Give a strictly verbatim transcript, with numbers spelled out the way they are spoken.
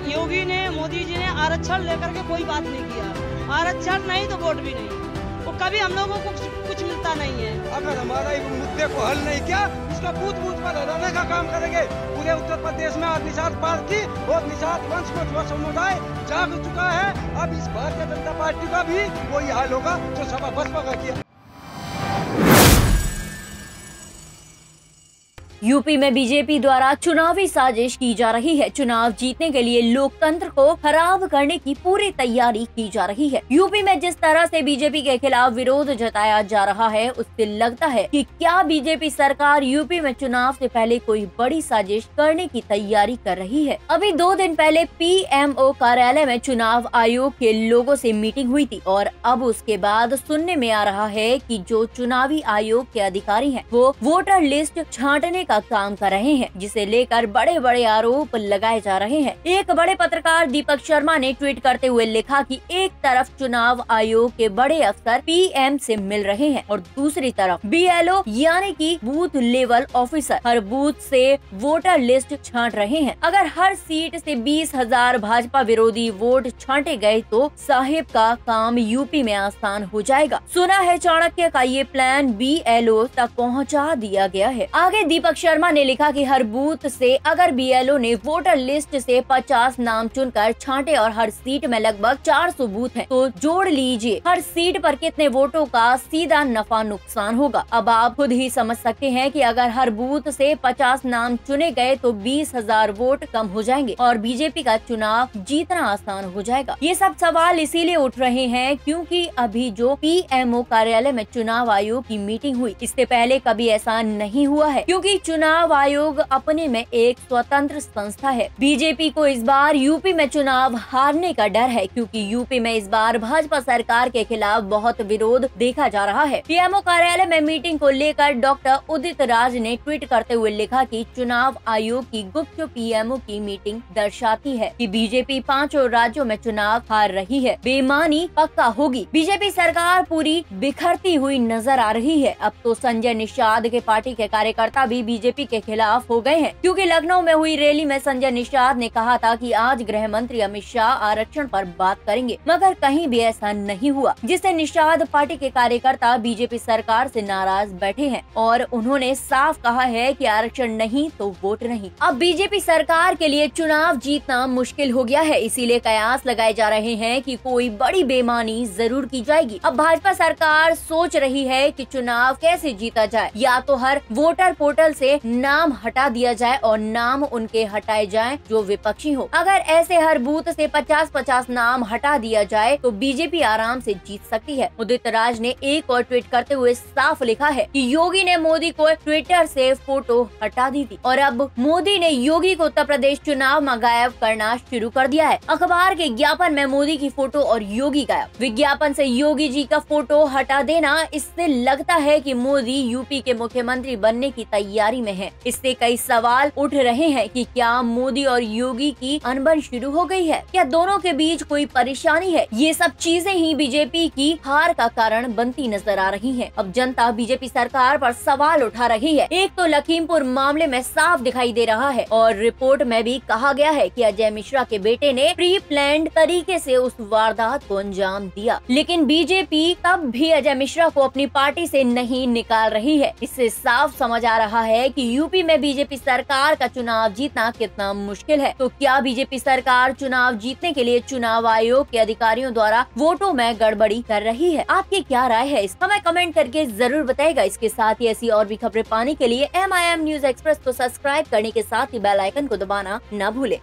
योगी ने, मोदी जी ने आरक्षण लेकर के कोई बात नहीं किया। आरक्षण नहीं तो वोट भी नहीं, वो कभी हम लोगों को कुछ, कुछ मिलता नहीं है। अगर हमारा मुद्दे को हल नहीं किया, इसका बूथ बूथ पर हटाने का काम करेंगे। पूरे उत्तर प्रदेश में आज निषाद पार्टी और निषाद वंश को समुदाय जाग चुका है। अब इस भारतीय जनता पार्टी का भी वही हाल होगा जो सभा बसपा का किया। यूपी में बीजेपी द्वारा चुनावी साजिश की जा रही है। चुनाव जीतने के लिए लोकतंत्र को खराब करने की पूरी तैयारी की जा रही है। यूपी में जिस तरह से बीजेपी के खिलाफ विरोध जताया जा रहा है, उससे लगता है कि क्या बीजेपी सरकार यूपी में चुनाव से पहले कोई बड़ी साजिश करने की तैयारी कर रही है। अभी दो दिन पहले पीएमओ कार्यालय में चुनाव आयोग के लोगों से मीटिंग हुई थी और अब उसके बाद सुनने में आ रहा है कि जो चुनावी आयोग के अधिकारी हैं, वो वोटर लिस्ट छांटने का काम कर रहे हैं, जिसे लेकर बड़े बड़े आरोप लगाए जा रहे हैं। एक बड़े पत्रकार दीपक शर्मा ने ट्वीट करते हुए लिखा कि एक तरफ चुनाव आयोग के बड़े अफसर पीएम से मिल रहे हैं और दूसरी तरफ बीएलओ यानी कि बूथ लेवल ऑफिसर हर बूथ से वोटर लिस्ट छांट रहे हैं। अगर हर सीट से बीस हजार भाजपा विरोधी वोट छांटे गए तो साहेब का काम यूपी में आसान हो जाएगा। सुना है चाणक्य का ये प्लान बीएलओ तक पहुँचा दिया गया है। आगे दीपक शर्मा ने लिखा कि हर बूथ से अगर बीएलओ ने वोटर लिस्ट से पचास नाम चुनकर छांटे और हर सीट में लगभग चार सौ बूथ हैं, तो जोड़ लीजिए हर सीट पर कितने वोटों का सीधा नफा नुकसान होगा। अब आप खुद ही समझ सकते हैं कि अगर हर बूथ से पचास नाम चुने गए तो बीस हजार वोट कम हो जाएंगे और बीजेपी का चुनाव जीतना आसान हो जाएगा। ये सब सवाल इसीलिए उठ रहे हैं क्योंकि अभी जो पीएमओ कार्यालय में चुनाव आयोग की मीटिंग हुई, इससे पहले कभी ऐसा नहीं हुआ है क्योंकि चुनाव आयोग अपने में एक स्वतंत्र संस्था है। बीजेपी को इस बार यूपी में चुनाव हारने का डर है क्योंकि यूपी में इस बार भाजपा सरकार के खिलाफ बहुत विरोध देखा जा रहा है। पीएमओ कार्यालय में मीटिंग को लेकर डॉक्टर उदित राज ने ट्वीट करते हुए लिखा कि चुनाव आयोग की गुप्त पीएमओ की मीटिंग दर्शाती है कि बीजेपी पांचों राज्यों में चुनाव हार रही है। बेईमानी पक्का होगी। बीजेपी सरकार पूरी बिखरती हुई नजर आ रही है। अब तो संजय निषाद के पार्टी के कार्यकर्ता भी बीजेपी के खिलाफ हो गए हैं क्योंकि लखनऊ में हुई रैली में संजय निषाद ने कहा था कि आज गृह मंत्री अमित शाह आरक्षण पर बात करेंगे, मगर कहीं भी ऐसा नहीं हुआ, जिससे निषाद पार्टी के कार्यकर्ता बीजेपी सरकार से नाराज बैठे हैं और उन्होंने साफ कहा है कि आरक्षण नहीं तो वोट नहीं। अब बीजेपी सरकार के लिए चुनाव जीतना मुश्किल हो गया है, इसीलिए कयास लगाए जा रहे हैं कि कोई बड़ी बेईमानी जरूर की जाएगी। अब भाजपा सरकार सोच रही है कि चुनाव कैसे जीता जाए, या तो हर वोटर पोर्टल से नाम हटा दिया जाए और नाम उनके हटाए जाएं जो विपक्षी हो। अगर ऐसे हर बूथ से पचास पचास नाम हटा दिया जाए तो बीजेपी आराम से जीत सकती है। उदित राज ने एक और ट्वीट करते हुए साफ लिखा है कि योगी ने मोदी को ट्विटर से फोटो हटा दी थी और अब मोदी ने योगी को उत्तर प्रदेश चुनाव में गायब करना शुरू कर दिया है। अखबार के ज्ञापन में मोदी की फोटो और योगी गायब। विज्ञापन से योगी जी का फोटो हटा देना, इससे लगता है कि मोदी यूपी के मुख्यमंत्री बनने की तैयारी में है। इससे कई सवाल उठ रहे हैं कि क्या मोदी और योगी की अनबन शुरू हो गई है, क्या दोनों के बीच कोई परेशानी है। ये सब चीजें ही बीजेपी की हार का कारण बनती नजर आ रही हैं। अब जनता बीजेपी सरकार पर सवाल उठा रही है। एक तो लखीमपुर मामले में साफ दिखाई दे रहा है और रिपोर्ट में भी कहा गया है कि अजय मिश्रा के बेटे ने प्री प्लान्ड तरीके से उस वारदात को अंजाम दिया, लेकिन बीजेपी तब भी अजय मिश्रा को अपनी पार्टी से नहीं निकाल रही है। इससे साफ समझ आ रहा है कि यूपी में बीजेपी सरकार का चुनाव जीतना कितना मुश्किल है। तो क्या बीजेपी सरकार चुनाव जीतने के लिए चुनाव आयोग के अधिकारियों द्वारा वोटों में गड़बड़ी कर रही है? आपकी क्या राय है, इस हमें कमेंट करके जरूर बताएगा। इसके साथ ही ऐसी और भी खबरें पाने के लिए M I M news express को सब्सक्राइब करने के साथ ही बेल आइकन को दबाना न भूले।